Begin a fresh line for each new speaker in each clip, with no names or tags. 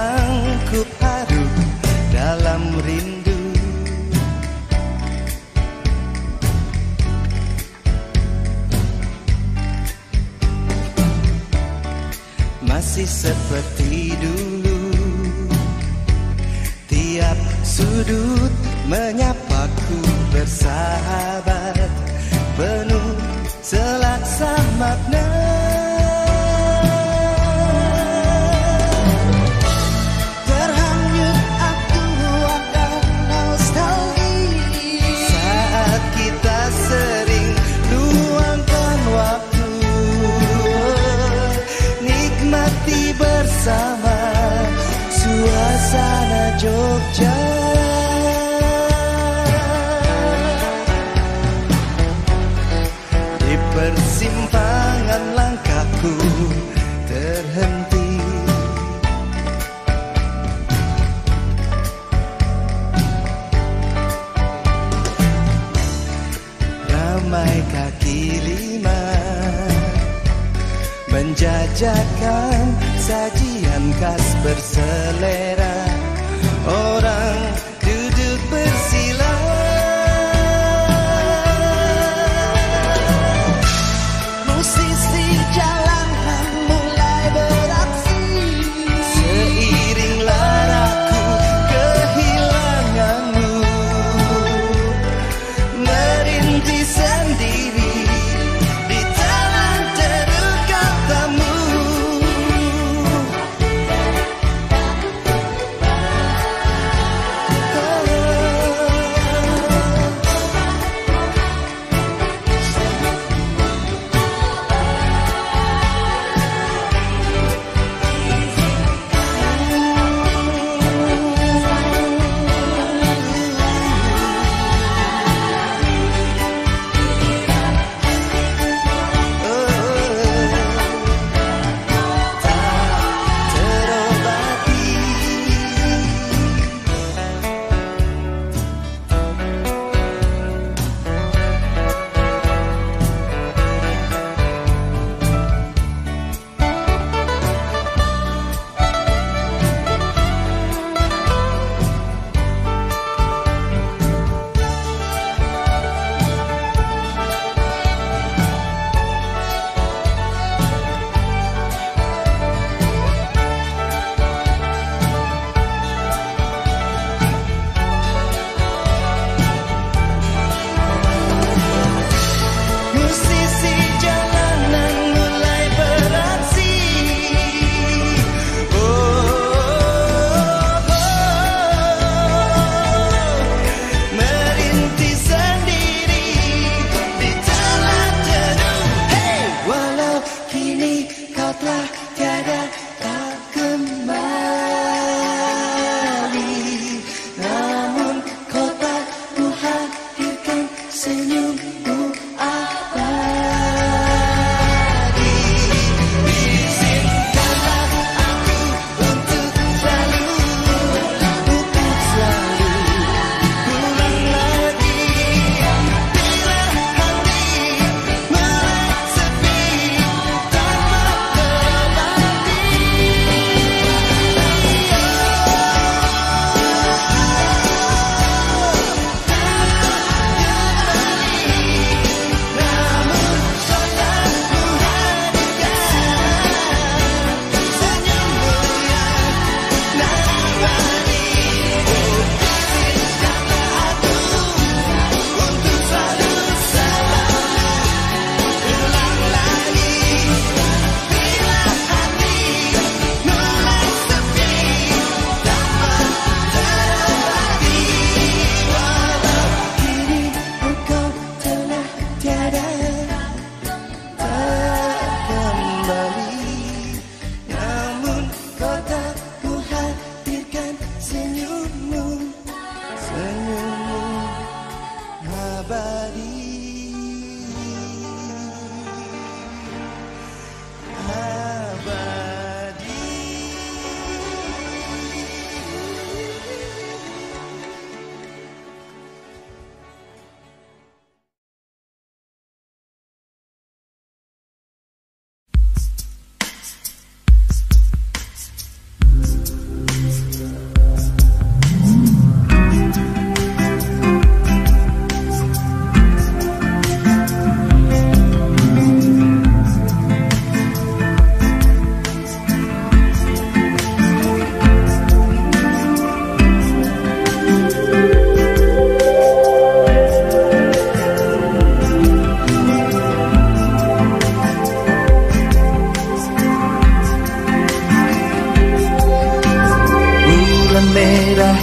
sanggup harum dalam rindu. Masih seperti dulu, tiap sudut menyapaku bersahabat, penuh selaksa makna. Terhanyut aku akan nostalgia saat kita sering luangkan waktu, nikmati bersama suasana Jogja. Di persimpangan langkahku terhenti, ramai kaki lima menjajakan sajian khas berselera, orang duduk bersila. Musisi jalanan mulai beraksi, seiringlah aku kehilanganmu, merintih sendiri di jalan terdekat tamu.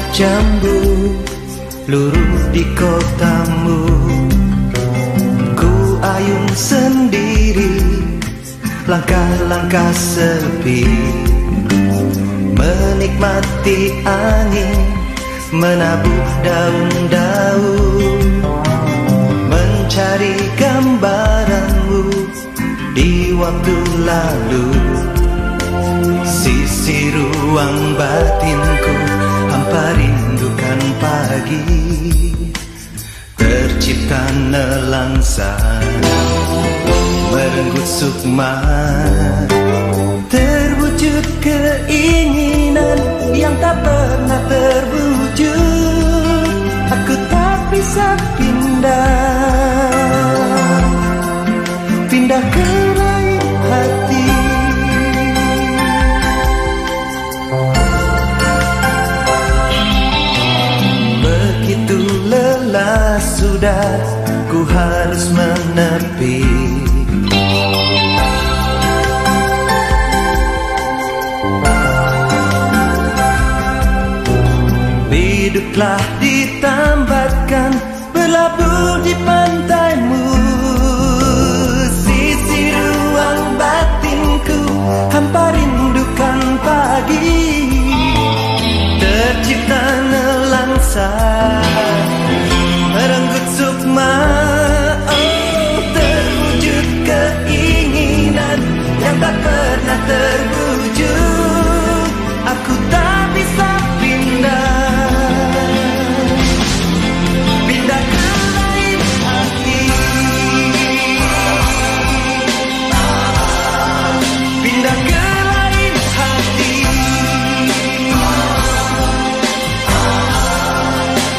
jambu luruh di kotamu. Ku ayun sendiri, langkah-langkah sepi, menikmati angin menabuh daun-daun, mencari gambaranmu di waktu lalu. Sisi ruang batinku hampa rindukan pagi, tercipta nelangsa merenggut sukma, terwujud keinginan yang tak pernah terwujud. Aku tak bisa pindah ke lain hati. Begitu lelah sudah, ku harus menepi. Biduklah ditambatkan, berlabuh di pantaimu. Sisi ruang batinku hampa rindukan pagi, tercipta nelangsa merenggut sukma. Oh, terwujud keinginan yang tak pernah terwujud. Aku tak bisa pindah ke lain hati, pindah ke lain hati.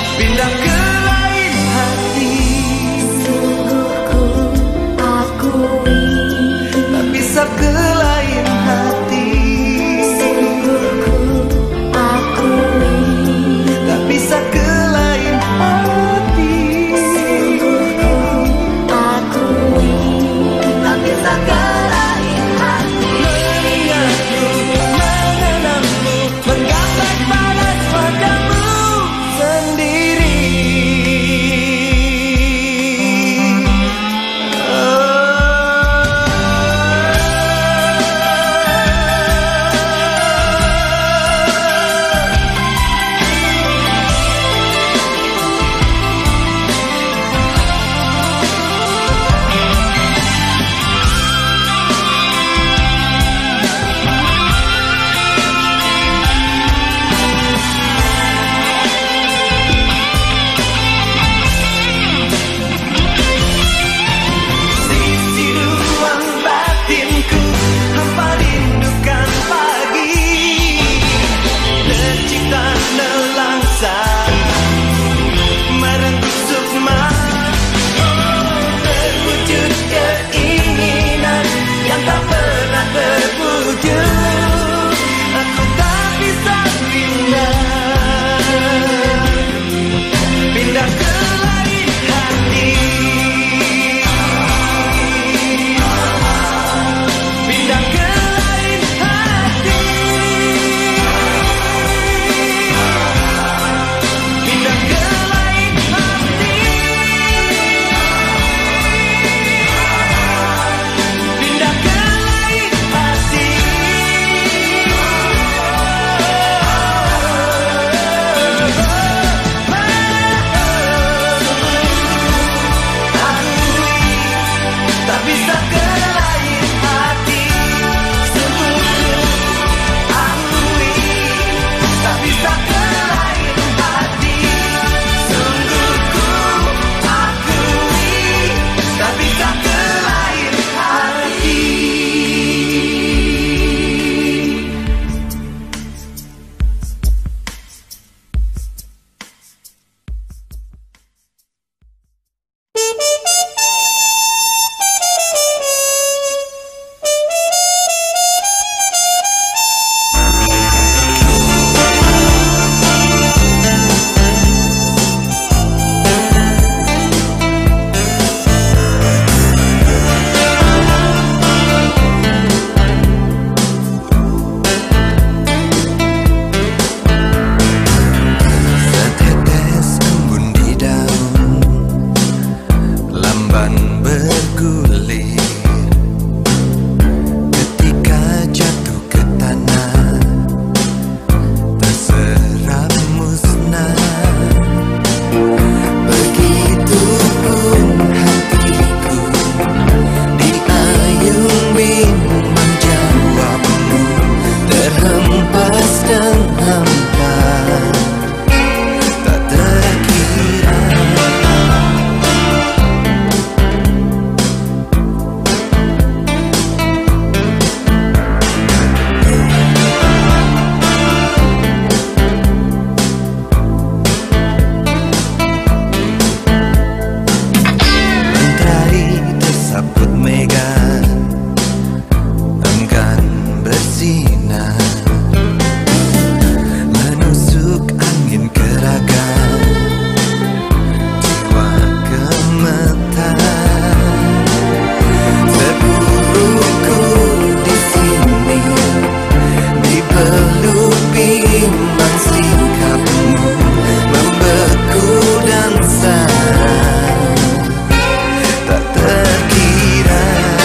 bimbang sikapmu membeku dan sarang tak terkira.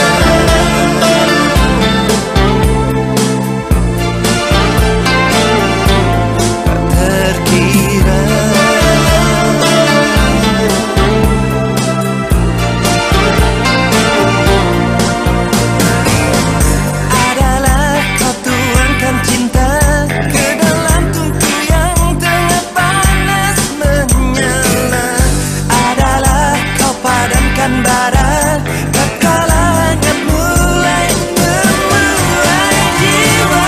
Tak terkira. Adalah kau tuangkan cinta ke dalam tungku yang tengah panas menyala. Adalah kau padamkan bara tatkala hangat mulai memuai jiwa.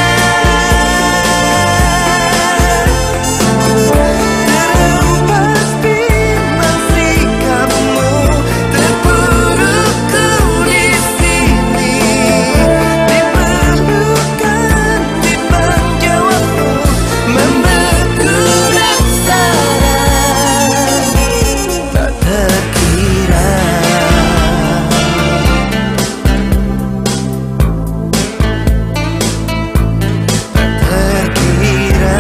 Terhempas bimbang sikapmu, terpurukku di sini. Diperlukan bimbang jawabmu, membeku dan sarang tak terkira. Tak terkira.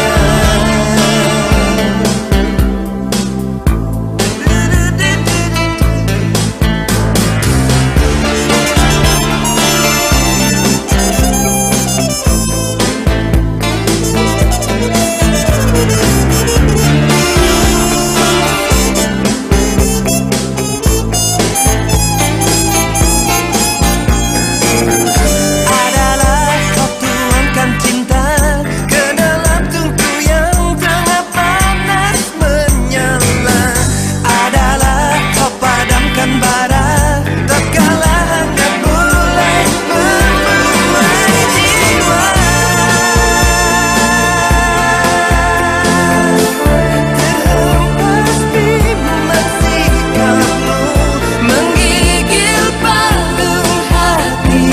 Adalah kau tuangkan cinta ke dalam tungku yang tengah panas menyala. Adalah kau padamkan bara tatkala hangat mulai memuai jiwa. Terhempas bimbang sikapmu, menggigil palung hati.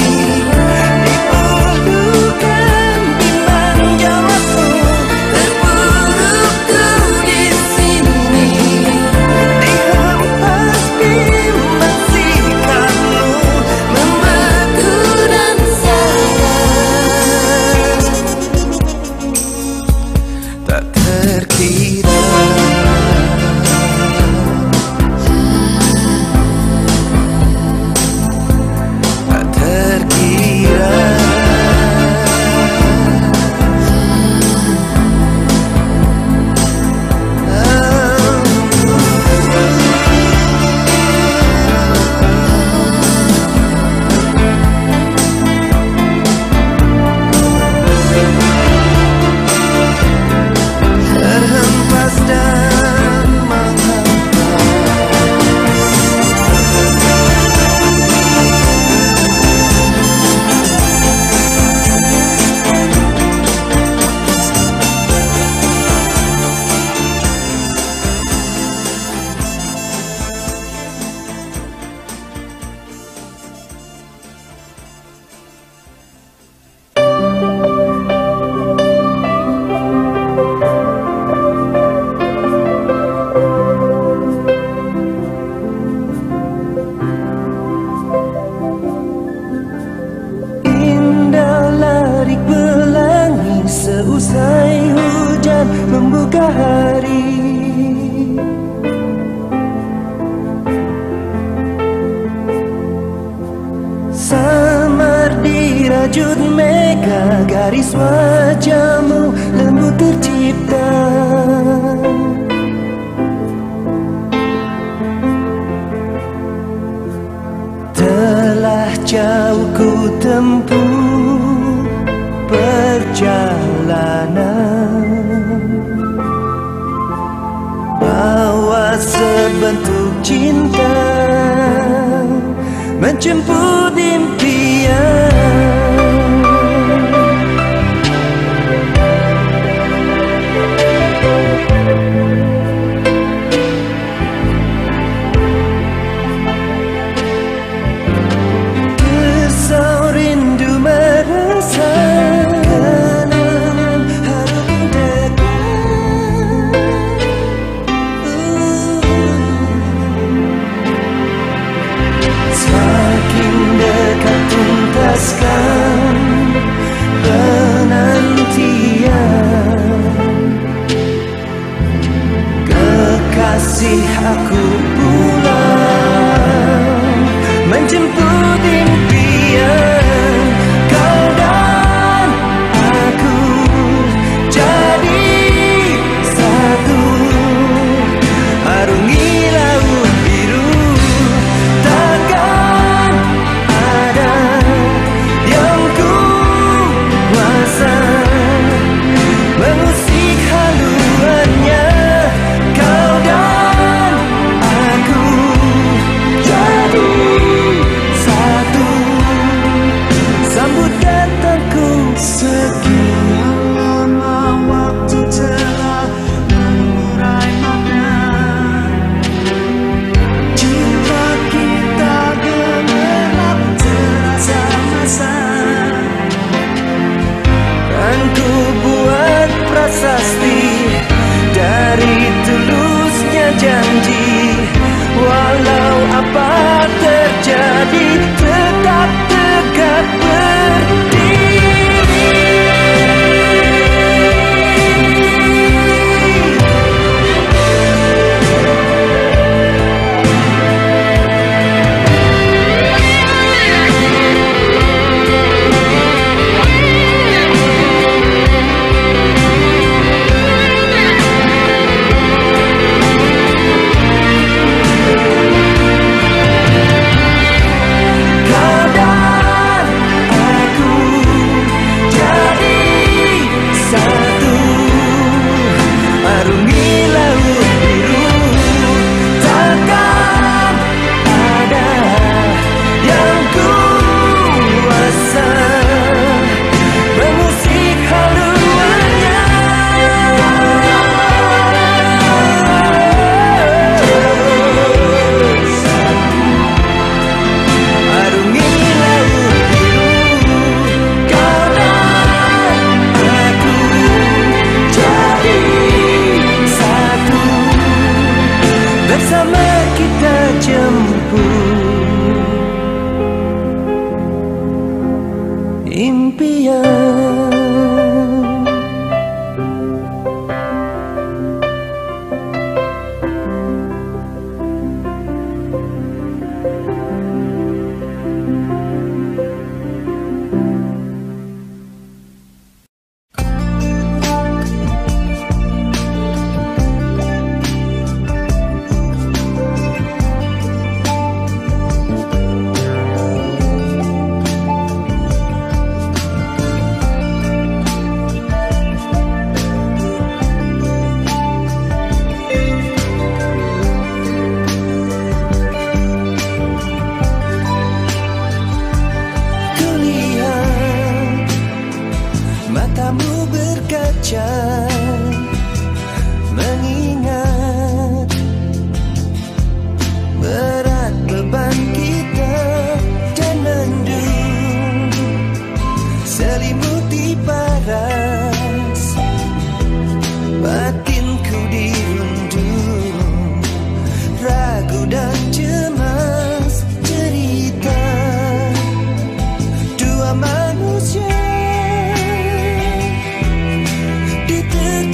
Diperlukan bimbang jawabmu, terpurukku di sini. Dihempas bimbang sikapmu, membeku dan sarang tak terkira. Tak terkira. Terhempas dan menghampa. Indah larik pelangi seusai hujan membuka hari. Samar dirajut mega, garis wajahmu lembut tercipta. Telah jauh ku tempuh perjalanan, bawa sebentuk cinta menjemput impian. Kesau rindu merasa kenangan harum dekat. Semakin dekat tuntas aku pulang menjemput impian. Kau dan aku jadi satu, arungi laut biru. Takkan ada yang kuasa mengusik haluannya. Kau dan aku jadi satu, sambut datangku. Sekian lama waktu telah mengurai makna cinta kita, gemerlap terasa masa. Kan ku buat prasasti dari tulusnya janji. Walau apa terjadi, tetap tegak berdiri. Kau dan aku jadi satu, arungi laut biru. Takkan ada yang kuasa mengusik haluannya. Arungi laut biru. Kau dan aku jadi satu, bersama kita jemput impian. Kulihat matamu berkaca, mengingat berat beban kita dan mendung selimuti paras. Batinku dirundung ragu dan cemas, cerita dua manusia diterkam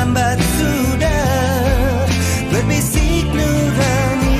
terlambat sudah berbisik nurani.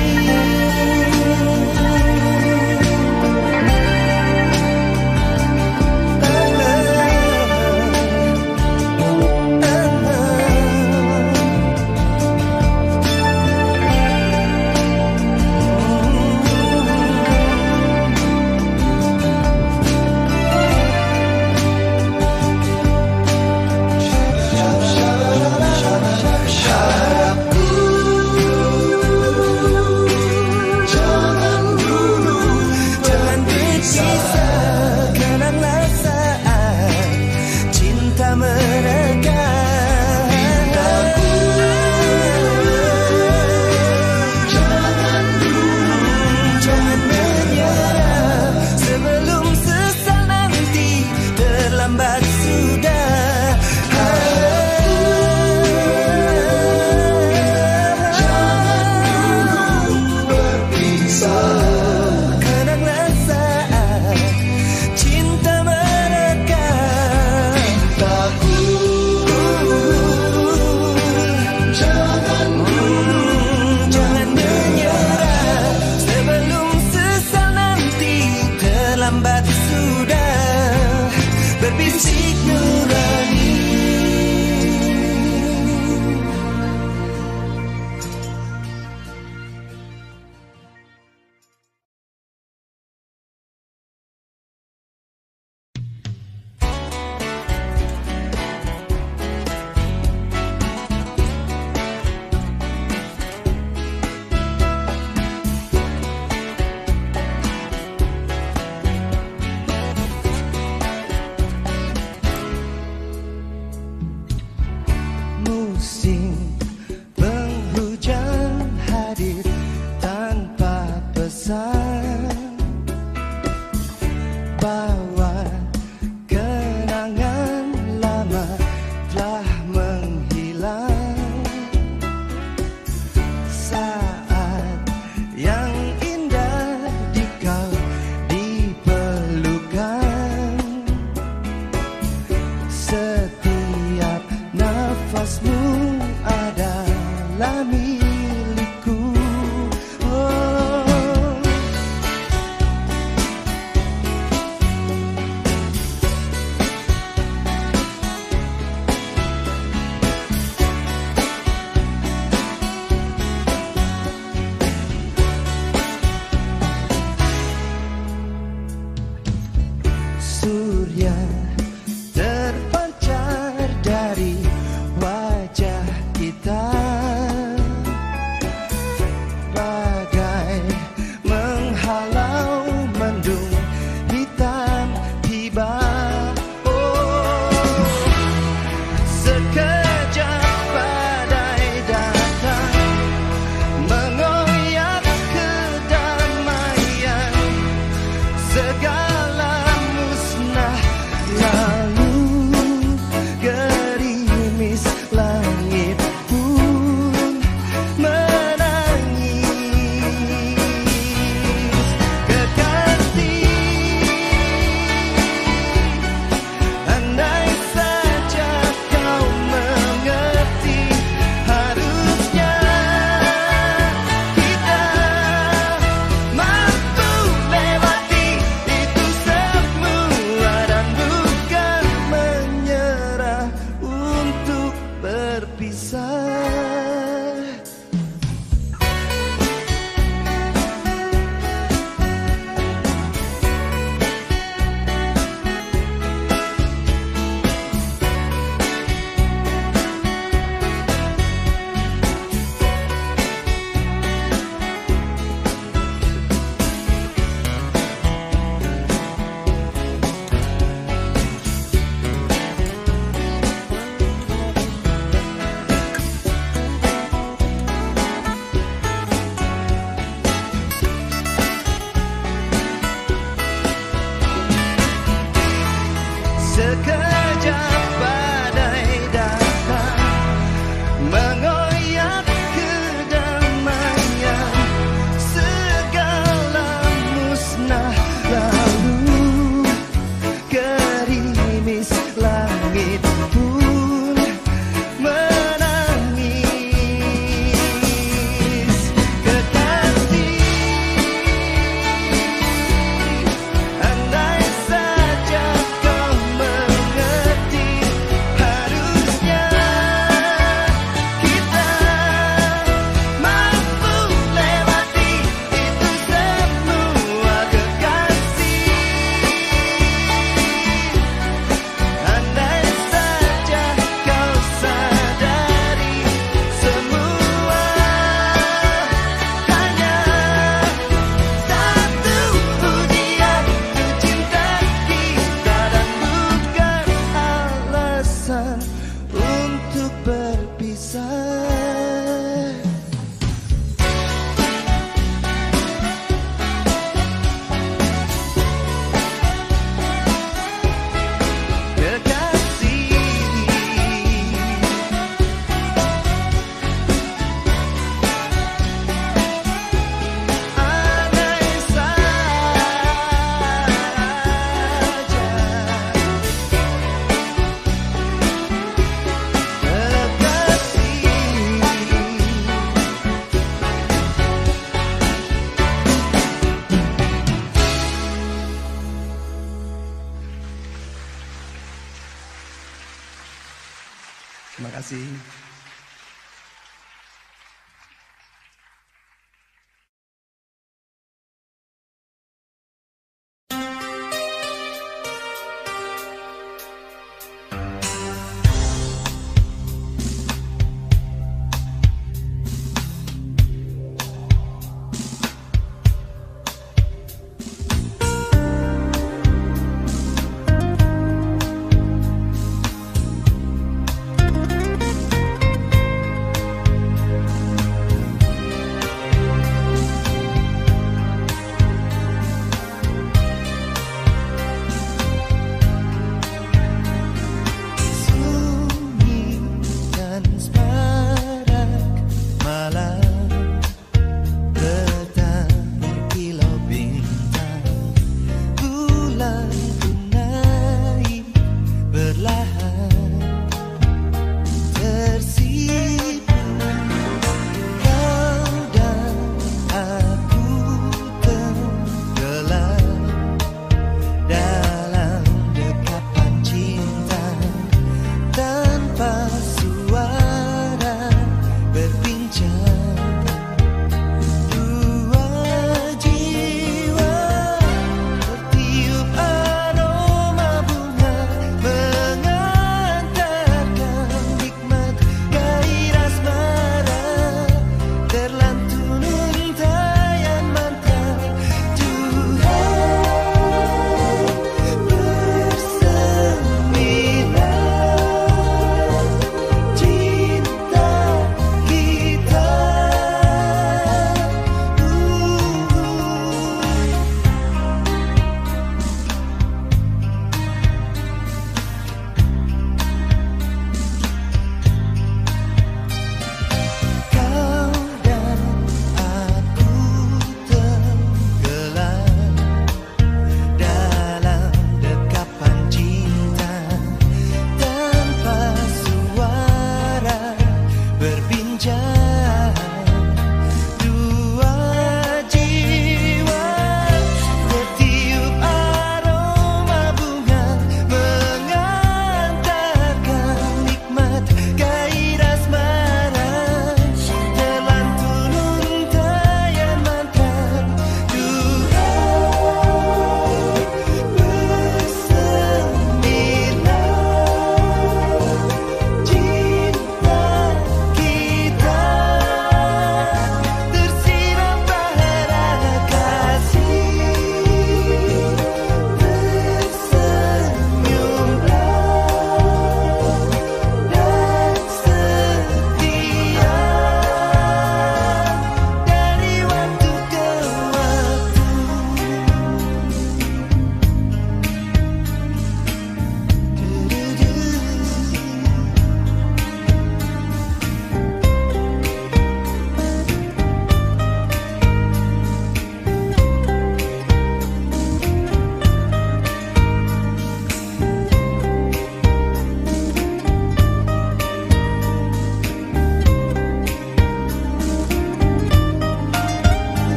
langit pun menangis.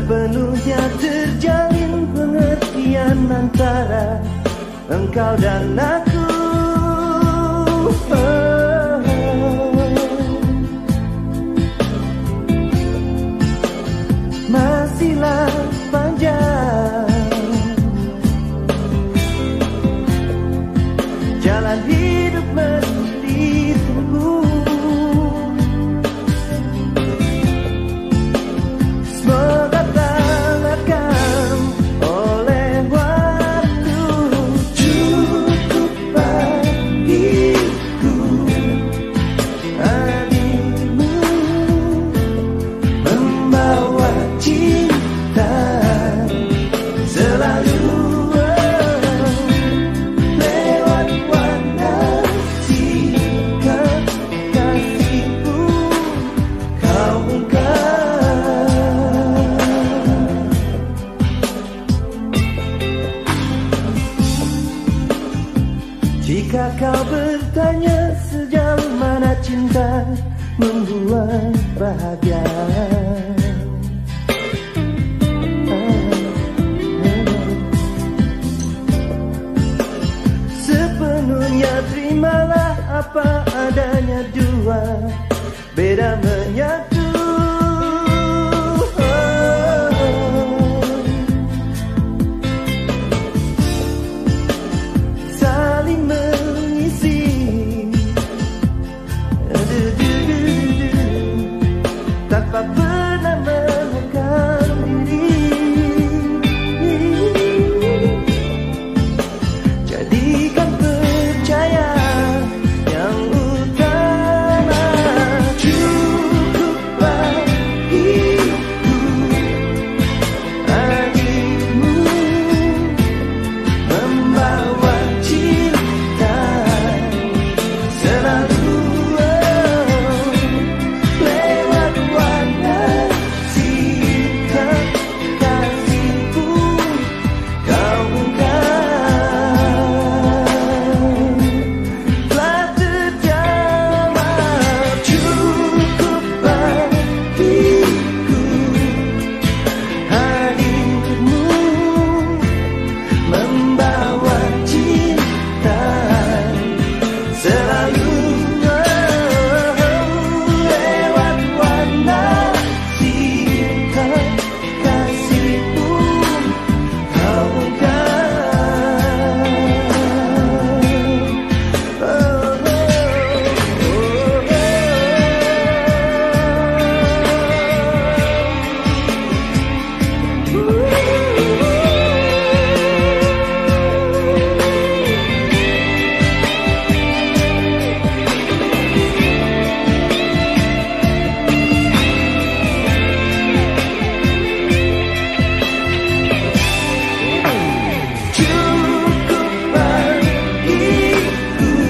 sepenuhnya terjalin pengertian antara engkau dan aku. Masihlah panjang jalan hidup mesti ditempuh. Semoga tak lekang oleh waktu. Cukup bagiku hadirmu membawa cinta selalu lewat warna sikap kasihku kau ungkap. Jika kau bertanya sejauh mana cinta membuat bahagia, sepenuhnya terimalah apa adanya, dua beda menyatu. Saling mengisi tanpa pernah menekan diri. Jadikan percaya yang utama. Cukup bagiku hadirmu membawa cinta selalu lewat warna sikap kasihku kau ungkap. Telah terjawab. Cukup bagiku hadirmu membawa cinta selalu lewat warna sikap kasihku kau ungkap. Cukup bagiku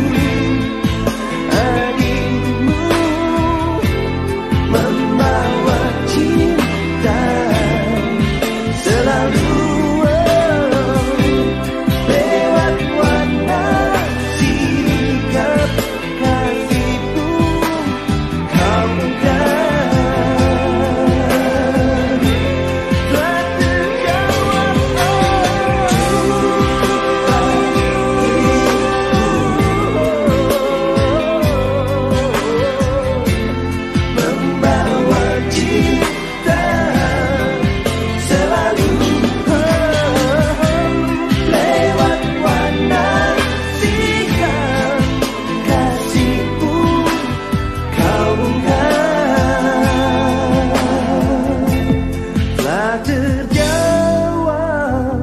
hadirmu membawa cinta selalu lewat warna sikap kasihku kau ungkap. Telah terjawab. Membawa cinta selalu lewat warna sikap kasihku kau ungkap. Telah terjawab.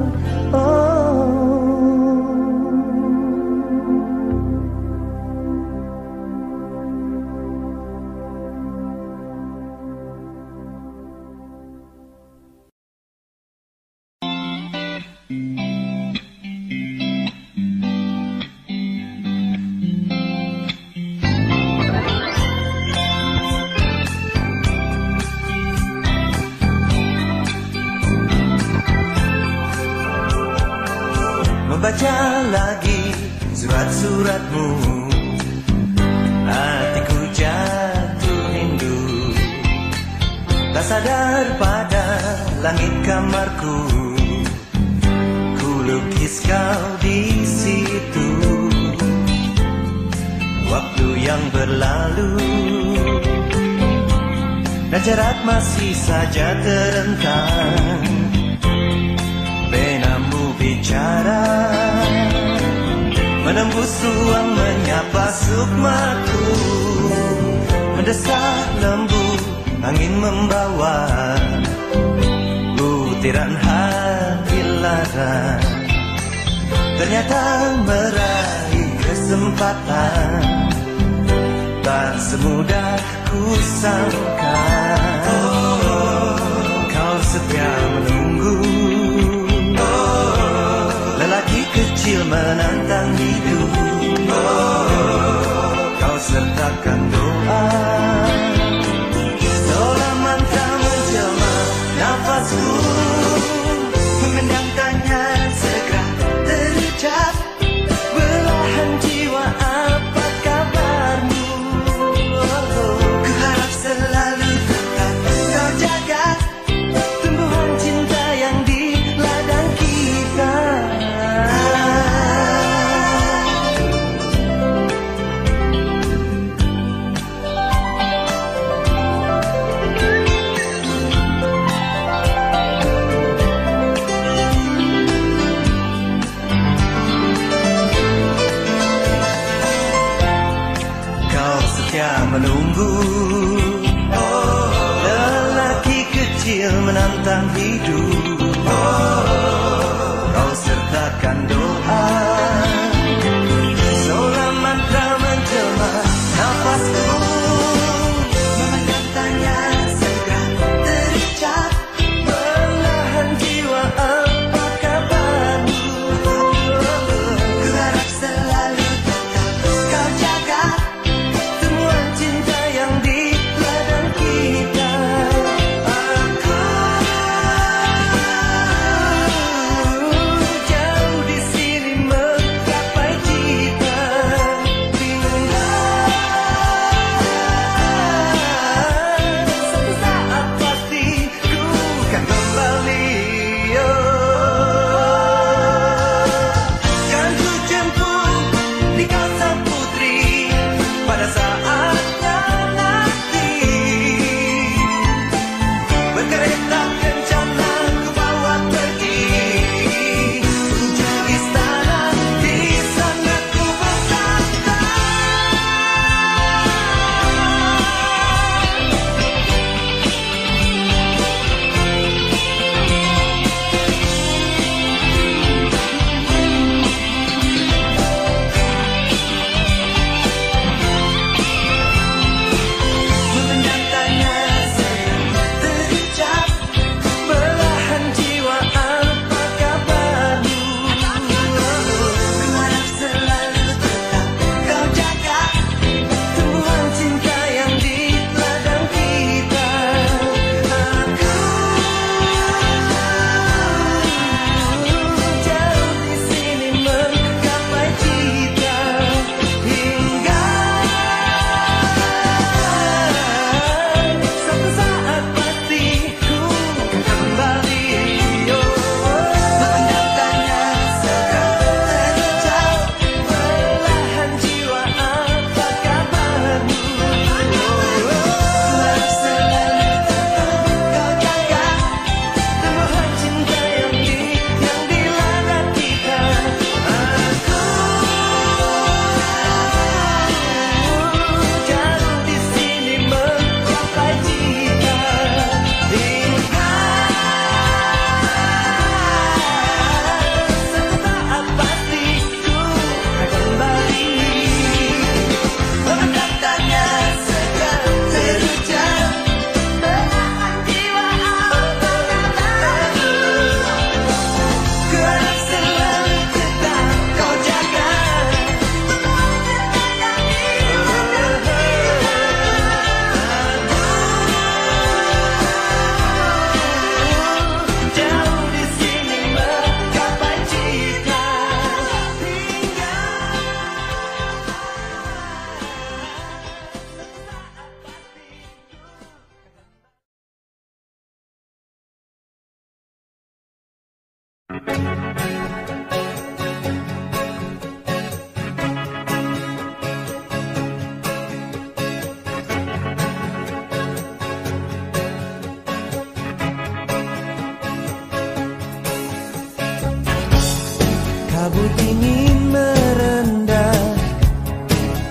Membaca lagi surat-suratmu, hatiku jatuh rindu. Tak sadar pada langit kamarku, ku lukis kau di situ. Waktu yang berlalu dan jarak masih saja terentang. Penamu bicara menembus ruang, menyapa sukmaku, mendesak lembut angin membawa butiran hati lara. Ternyata meraih kesempatan tak semudah ku sangka. Kau setia menunggu, lelaki kecil menantang hidup. Kau sertakan doa, seolah mantra menjelma nafasku, memendam tanya segera terucap. Belahan jiwa apa kabarmu? Ku harap selalu tetap kau jaga tumbuhan cinta yang di ladang kita. Menunggu, lelaki kecil menantang hidup. Kau sertakan doa, seolah mantra menjelma nafasku, memendam tanya segera terucap. Belahan jiwa apa kabarmu? Ku harap selalu tetap kau jaga cinta yang di ladang kita. Aku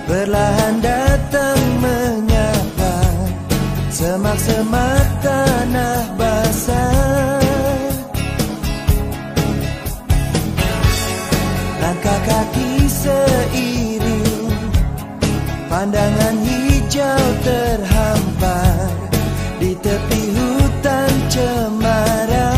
perlahan datang menyapa semak-semak tanah basah. Langkah kaki seiring pandangan hijau terhampar di tepi hutan cemara.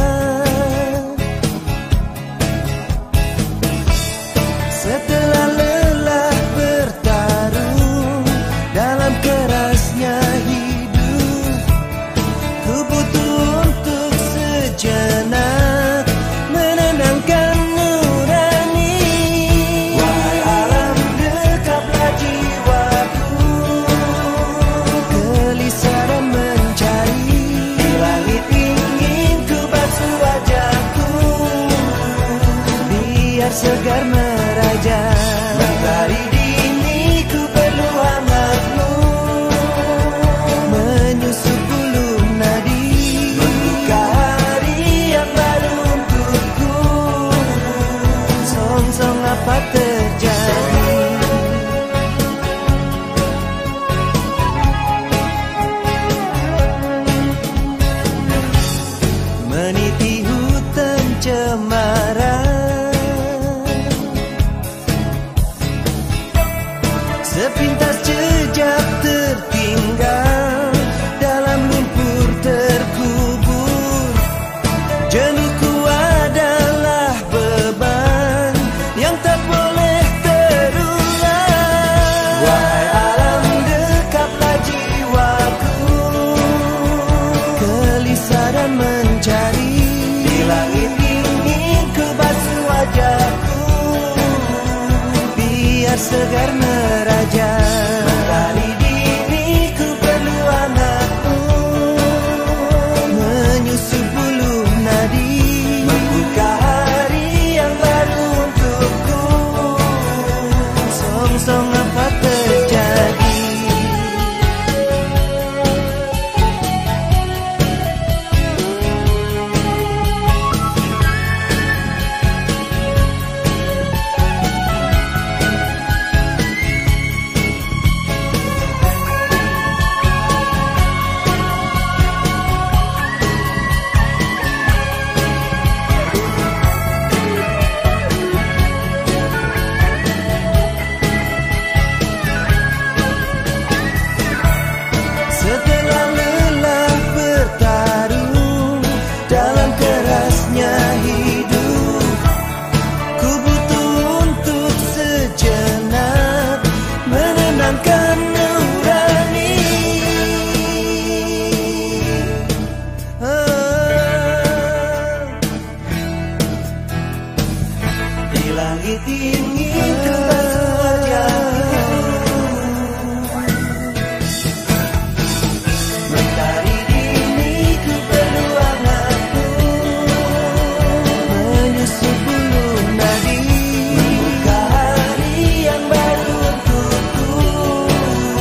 Setelah lelah bertarung dalam kerasnya hidup, ku butuh untuk sejenak menenangkan nurani. Wahai alam, dekaplah jiwaku, gelisah dan mencari. Di langit ingin ku basuh wajahku, biar segar meraja. Mentari dini ku perlu hangatmu, menyusup bulu nadi, membuka hari yang baru untukku. Song-song apa terjadi? Meniti hutan cemara, sepintas jejak tertinggal dalam lumpur terkubur. Jenuhku adalah beban yang tak boleh terulang. Wahai alam, dekaplah jiwaku, gelisah dan mencari. Di langit ingin ku basuh wajahku, biar segar meraja. Mentari dini ku perlu hangatmu, menyusup bulu nadi, membuka hari yang baru untukku. Song-song apa terjadi? Setelah lelah bertarung dalam kerasnya hidup, ku butuh untuk sejenak menenangkan nurani. Di langit ingin ku basuh wajahku, mentari dini ku perlu hangatmu, menyusup bulu nadi, membuka hari yang baru untukku.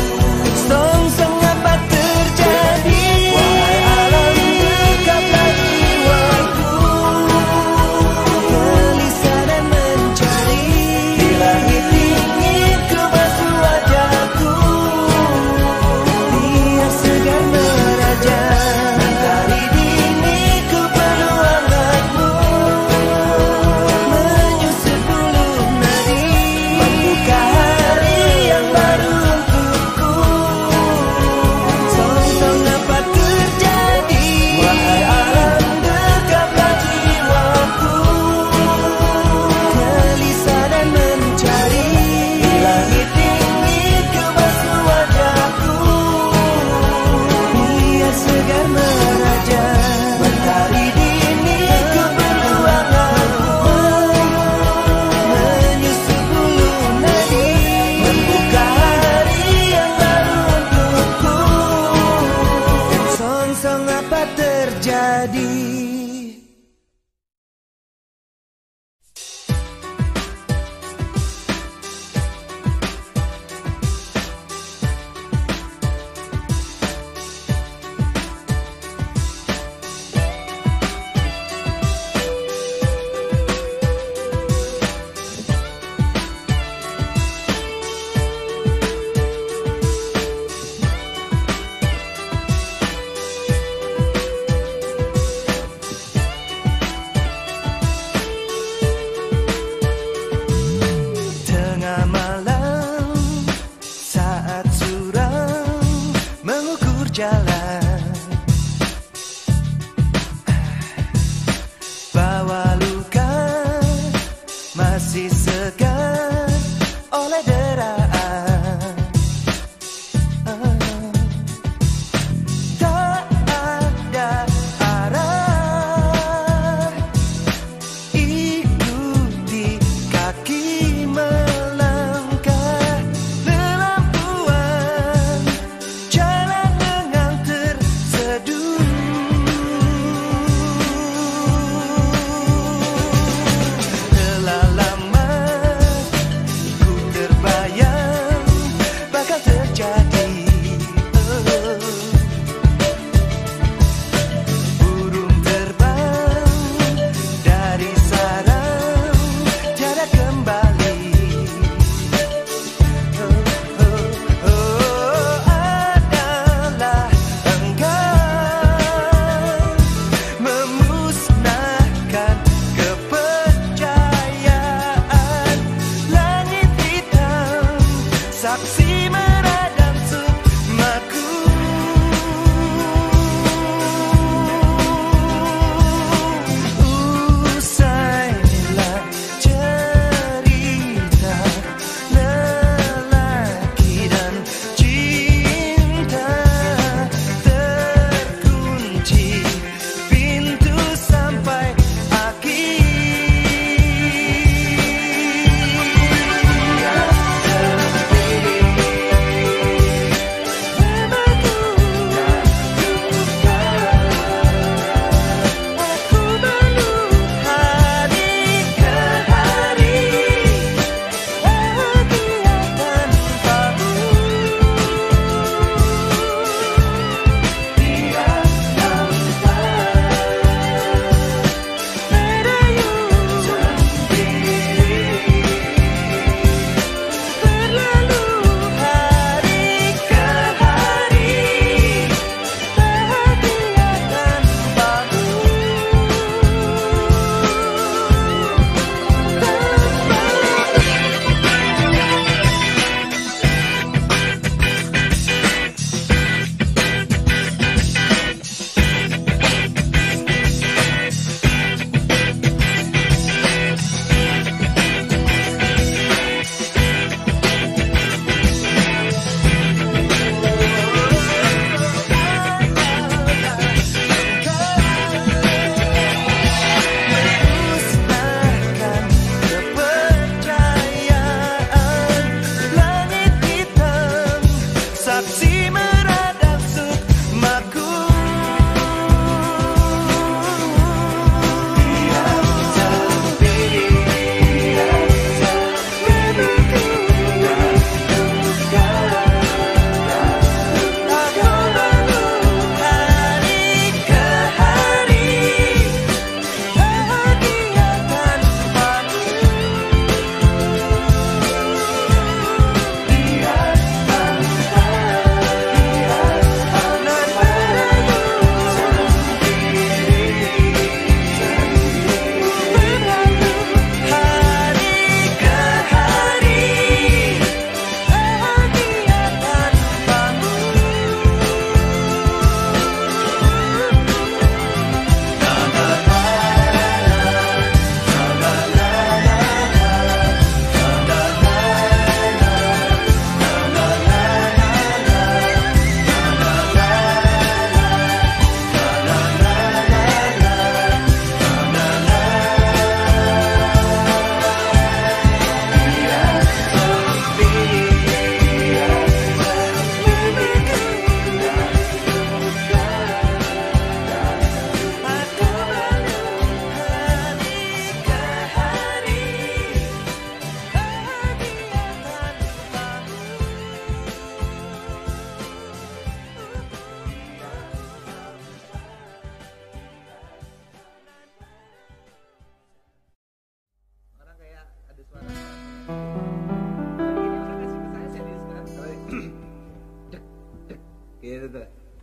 gitu tuh.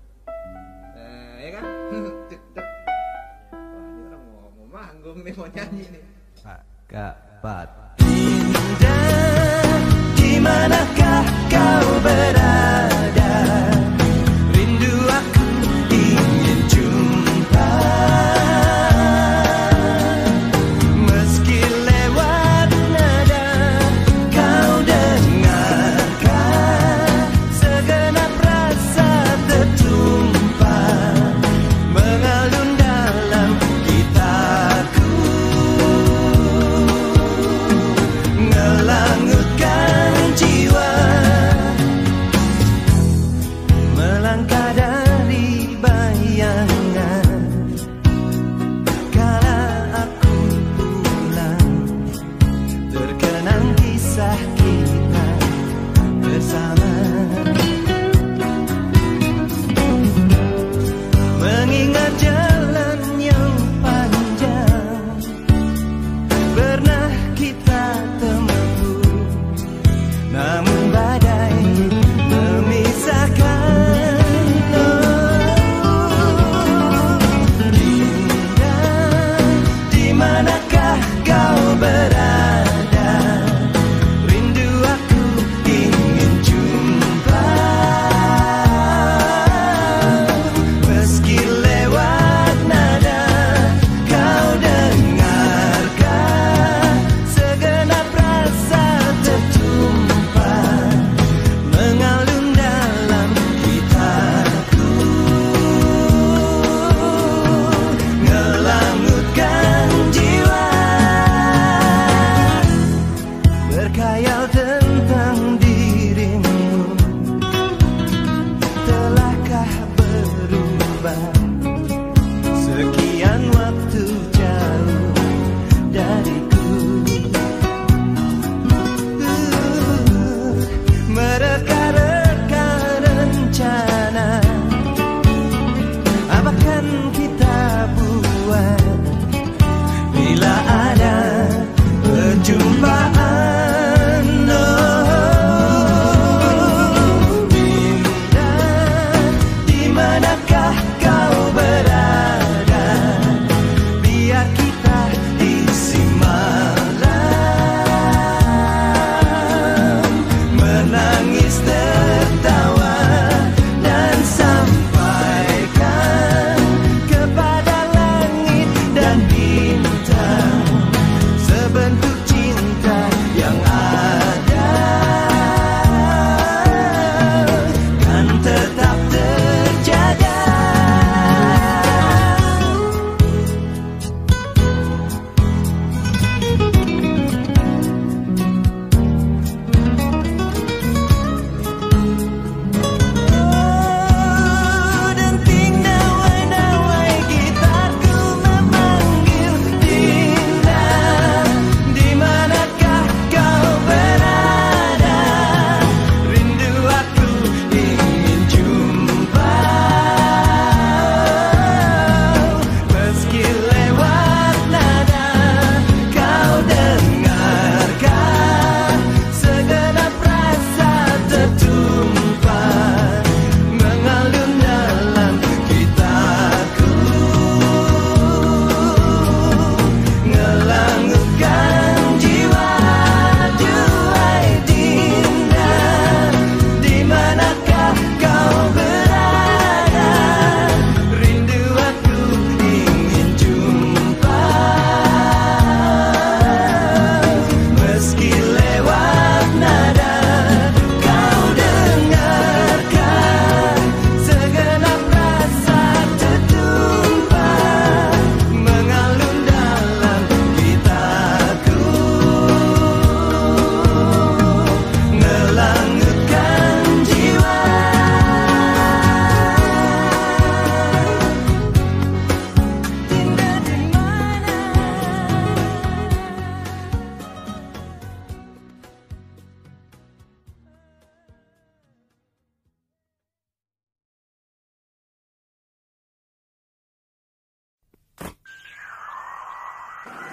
Nah, ya kan? Cek cek. Wah, ini orang mau manggung nih, mau nyanyi nih.
Pat. Indah, dimanakah kau berada? Rindu aku ingin jumpa. Meski lewat nada kau dengarkan, segenap rasa tertumpah mengalun dalam gitaku.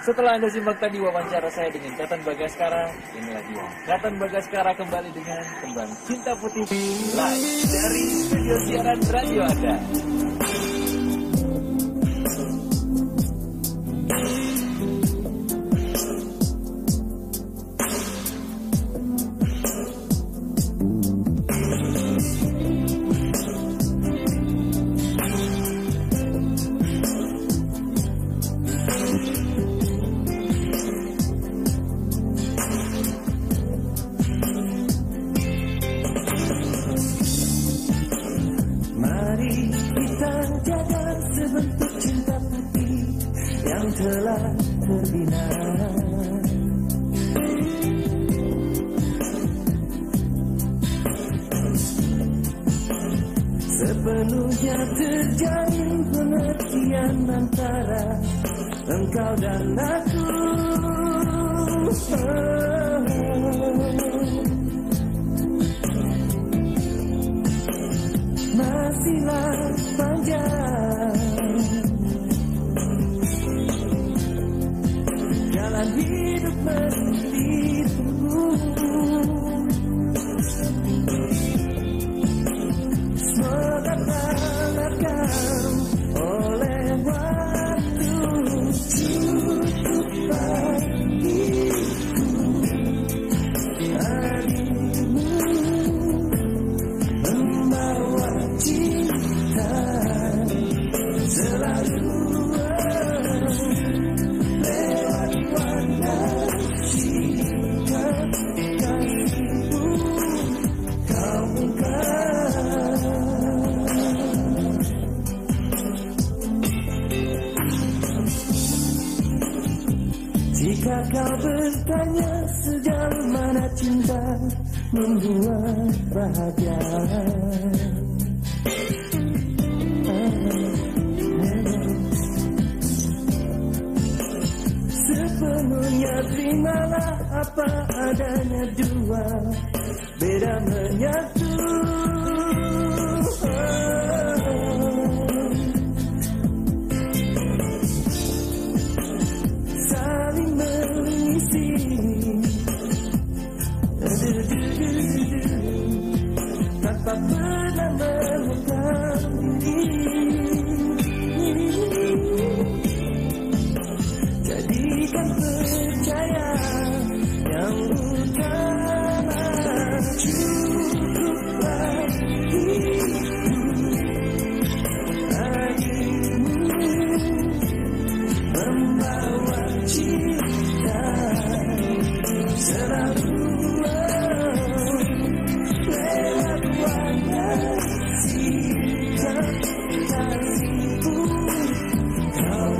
Setelah Anda simak tadi wawancara saya dengan Katon Bagaskara, inilah dia. Katon Bagaskara kembali dengan Kembang Cinta Putih live dari studio siaran radio Anda.
Telah terbina sepenuhnya terjalin pengertian antara engkau dan aku. Masihlah panjang jalan hidup menitimu, semoga terlakam oleh waktu. Cukup bagiku harimu membawa cinta selalu. Jika kau bertanya sejauh mana cinta membuat bahagia, sepenuhnya terimalah apa adanya, dua beda menyatu. Saling mengisi tanpa pernah melakukan diri. Jadikan percaya yang utama. Cukup bagiku harimu membawa cinta selalu lewat warna sikap kasihku kau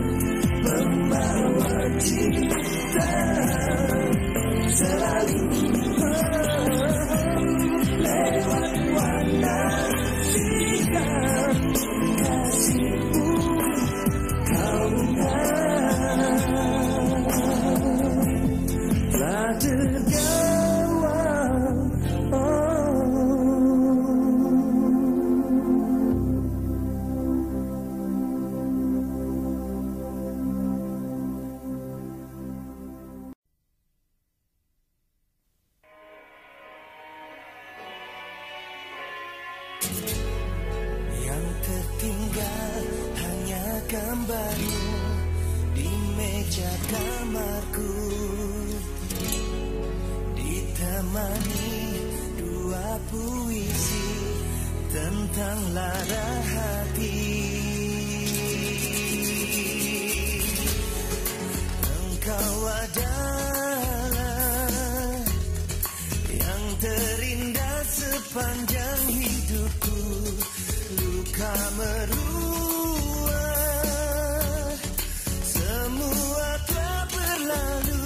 cinta selalu meja kamarku, ditemani dua puisi tentang lara hati. Engkau adalah yang terindah sepanjang hidupku. Luka meruah, semua telah berlalu.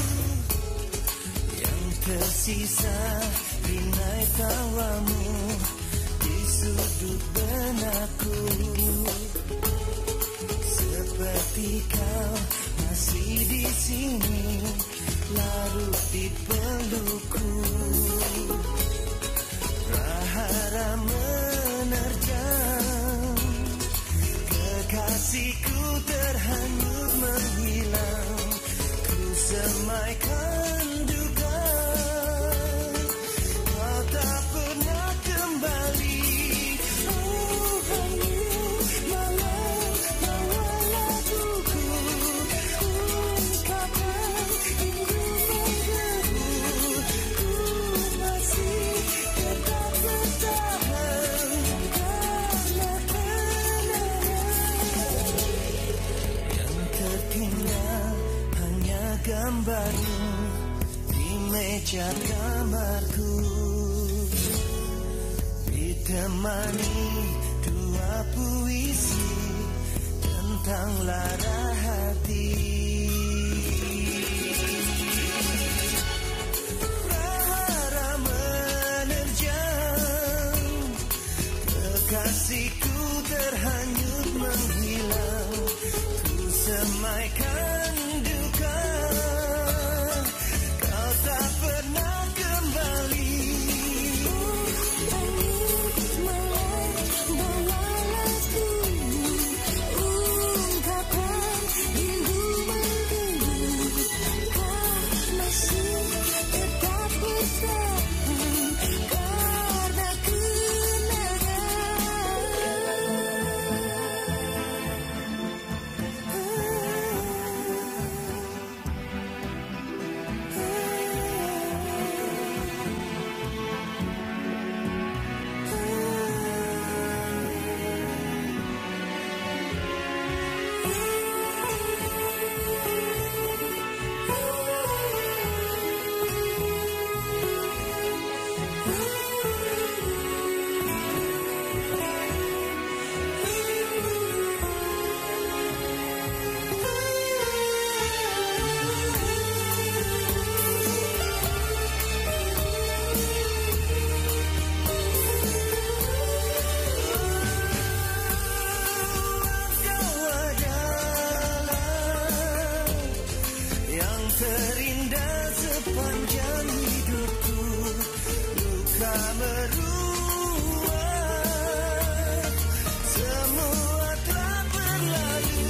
Yang tersisa binai tawamu di sudut benakku. Seperti kau masih di sini, larut di pelukku. Prahara menerjang, kekasihku terhanyut menghilang. Ku semaikan duka, kau tak pernah kembali. Oh, hanya malam bawa laguku, ungkapkan rindu menggebu. Ku masih tetap bertahan karena kenangan. Yang tertinggal hanya gambarmu di meja kamarku, ditemani dua puisi tentang lara hati. Prahara menerjang, kekasihku terhanyut menghilang. Ku semaikan duka, kau tak pernah kembali. Ungkapkan rindu menggebu, kau masih tetap bertahan karena terindah sepanjang hidupku. Luka meruah, semua telah berlalu.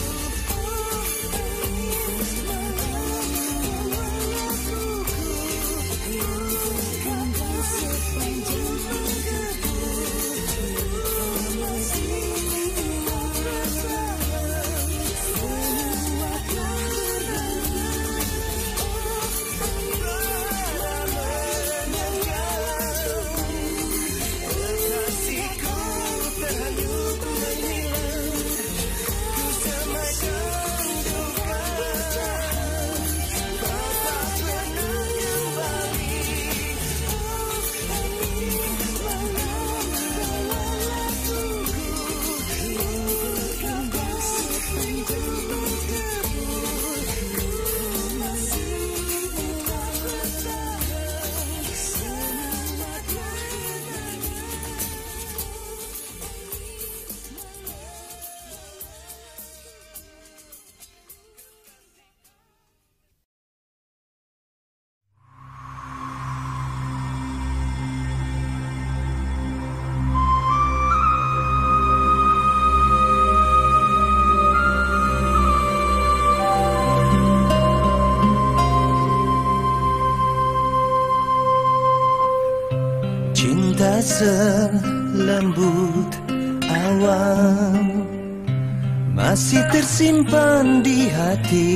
Cinta selembut awan, masih tersimpan di hati.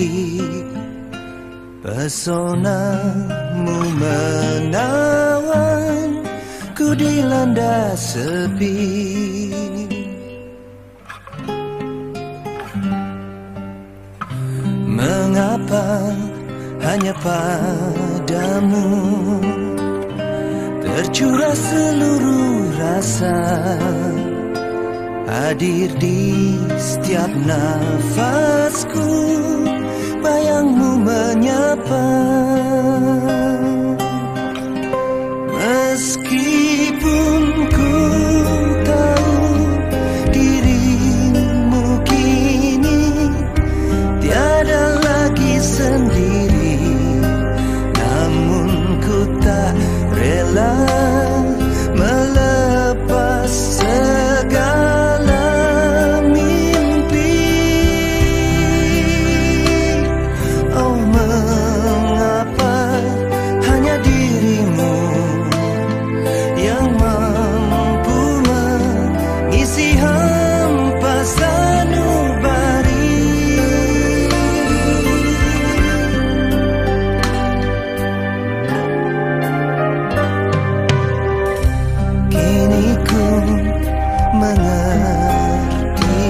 Pesonamu menawan, ku dilanda sepi. Mengapa hanya padamu tercurah seluruh rasa, hadir di setiap nafasku, bayangmu menyapa. Meskipun ku tahu dirimu kini tiada lagi sendiri, namun ku tak rela melepas segala mimpi. Oh, mengapa hanya dirimu yang mampu mengisi hampa sanubari. Kini ku mengerti,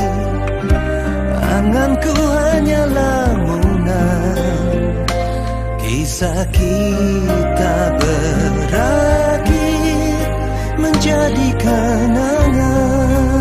anganku hanya lamunan, kisah kita berakhir menjadi kenangan.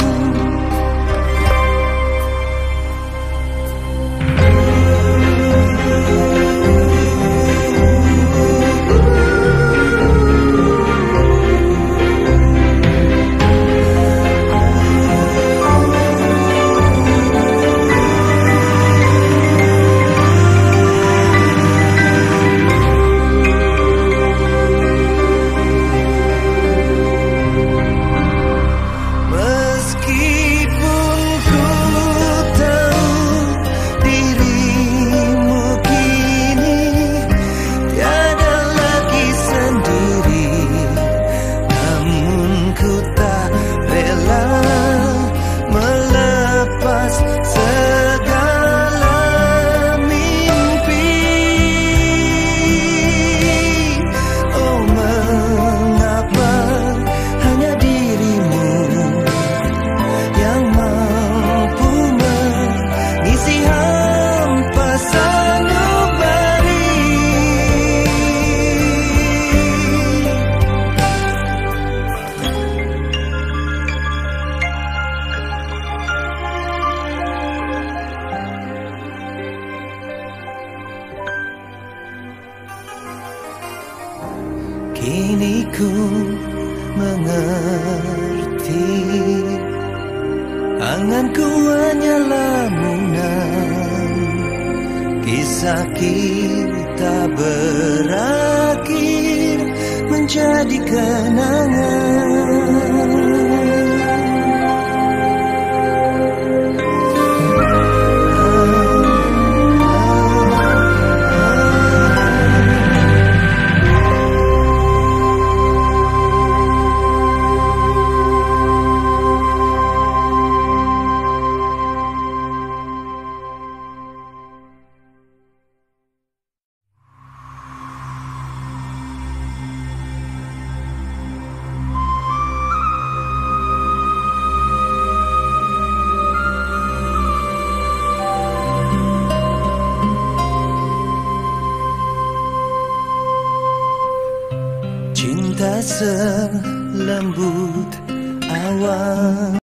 Kini ku mengerti, anganku hanya lamunan, kisah kita berakhir menjadi kenangan. Cinta selembut awan